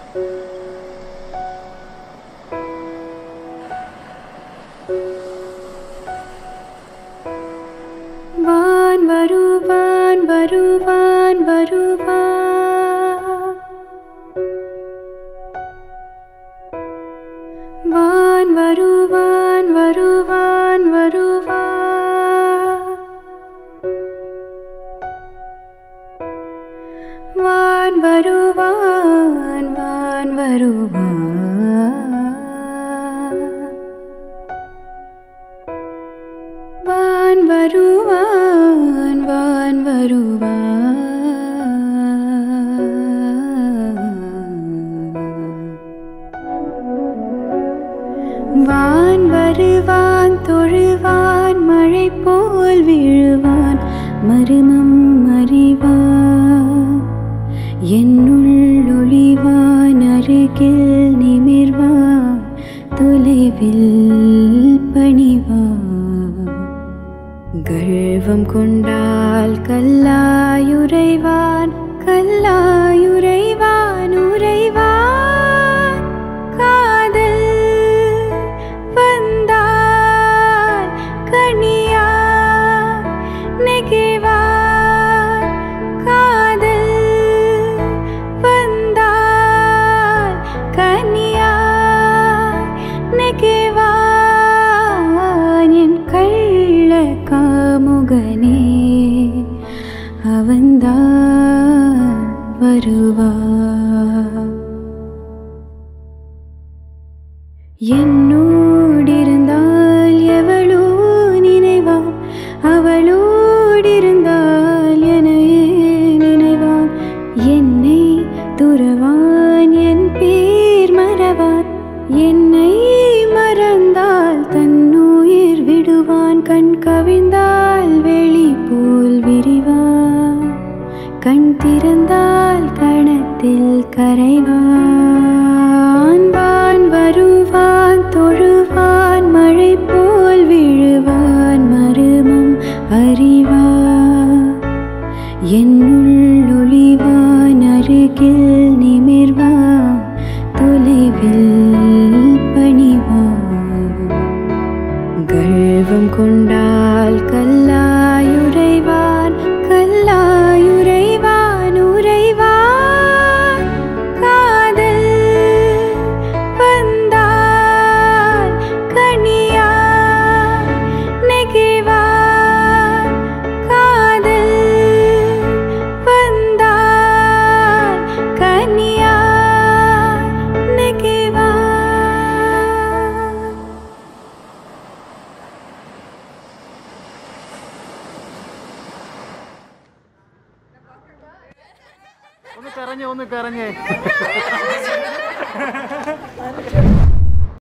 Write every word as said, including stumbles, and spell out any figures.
வான் வருவான் வருவான் வருவான் வான் வருவான் வருவான் வருவான் வான் வருவான் வான் வருவான் வான் வருவான் வான் வருவான் வான் வருவான் தொழுவான் மழை போல் விழுவான் மருமம் அறிவான் என்னுள் ஒளிவான் அருகில் நிமிர்வான் தொலைவில் பணிவான் கர்வம் கொண்டால் கல்லாயுரைவான் கல்லாயுரைவான் உரைவான் காதல் வந்தால் கனியா நெகிழ்வான் காதல் வந்தால் கனியா நெகிழ்வான் என் கள்ள காமுகனே அவன்தான் வருவான் என்னோடிருந்தால் எவளோ நினைவான் அவளோடிருந்தால் என்னையே நினைவான் என்னை துறவான் என் பேர் மறவான் என்னை மறந்தால் தன்னுயிர் விடுவான் கண் கவிழ்ந்தால் வெளி போல் விரிவான் கண் திறந்தால் கணத்தில் கரைவான் வான் வருவான் தொழுவான் மழை போல் விழுவான் மருமம் அறிவான் என்னுள் ஒளிவான் அருகில் நிமிர்வான் தொலைவில் பணிவான் கர்வம் கொண்டால் கல்லாயுரைவான் கல்லாயுரைவான் உரைவான் காதல் வந்தால் கனியா நெகிழ்வான் காதல் வந்தால் கனியா நெகிழ்வான். ഒന്ന് കരഞ്ഞേ ഒന്ന് കരഞ്ഞേ